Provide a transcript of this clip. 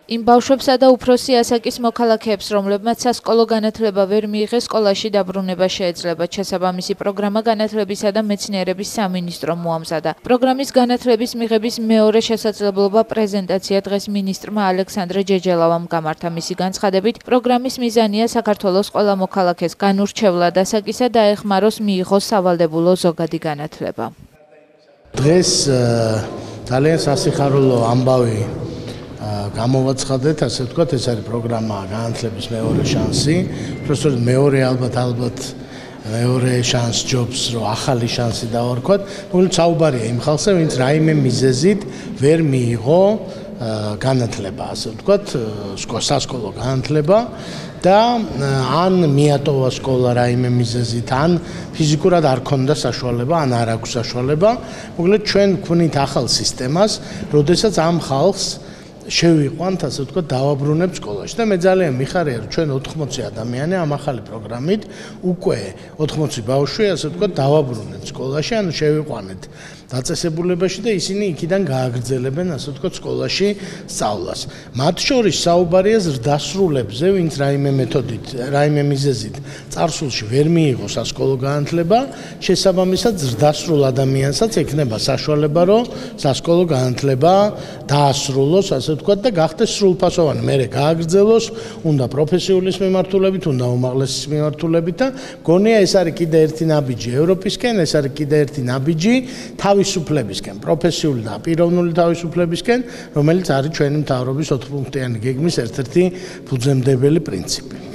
იმ ბავშვებსა და უფროსი ასაკის მოქალაქეებს, რომლებმაც სასკოლო განათლება ვერ მიიღეს, სკოლაში დაბრუნება შეეძლება. შესაბამისი პროგრამა განათლებისა და მეცნიერების სამინისტრომ მოამზადა. პროგრამის განათლების მიღების მეორე შესაძლებლობა პრეზენტაცია დღეს მინისტრმა ალექსანდრე ჯეჯელავამ გამართა. მისი განცხადებით, პროგრამის მიზანია საქართველოს ყველა მოქალაქეს განურჩევლად ასაკისა დაეხმაროს მიიღოს სავალდებულო ზოგადი განათლება. დღეს ძალიან სასიხარულო ამბავი გამოვაცხადეთ, ასე ვთქვათ, ეს არის პროგრამა განათლების მეორე შანსი. უბრალოდ მეორე ალბათ მეორე შანს ჯობს, რომ ახალი შანსი დავარქვათ. მოკლედ საუბარია იმ ხალხზე, ვინც რაიმე მიზეზით ვერ მიიღო განათლება, ასე ვთქვათ, სასკოლო განათლება და ან მიატოვა სკოლა რაიმე მიზეზით, ან ფიზიკურად არ ქონდა საშუალება, ან არ აქვს საშუალება. მოკლედ ჩვენ გვქონით ახალ სისტემას, როდესაც ამ ხალხს შევიყვანთ, ასე ვთქვათ, დავაბრუნებთ სკოლაში და მე ძალიან მიხარია, რომ ჩვენ 80 ადამიანი ამ ახალი პროგრამით უკვე 80 ბავშვი, ასე ვთქვათ, დავაბრუნებთ სკოლაში, ანუ შევიყვანეთ დაწესებულებაში და ისინი იქიდან გააგრძელებენ, ასე ვთქვათ, სკოლაში სწავლას. მათ შორის საუბარია ზრდასრულებზე, ვინც რაიმე მეთოდით, რაიმე მიზეზით წარსულში ვერ მიიღო სასკოლო განათლება, შესაბამისად ზრდასრულ ადამიანსაც ექნება საშუალება, რომ სასკოლო განათლება დაასრულოს, ასე ვთქვათ, და გახდეს სრულფასოვანი, მერე გააგრძელოს, უნდა პროფესიულის მიმართულებით, უნდა უმაღლესის მიმართულებით და გონია ეს არის კიდე ერთი ნაბიჯი ევროპისკენ, ეს არის კიდე ერთი ნაბიჯი თავისუფლებისკენ, პროფესიული და პიროვნული თავისუფლებისკენ, რომელიც არის ჩვენი მთავრობის 4 პუნქტიანი გეგმის ერთ-ერთი ფუძემდებელი პრინციპი.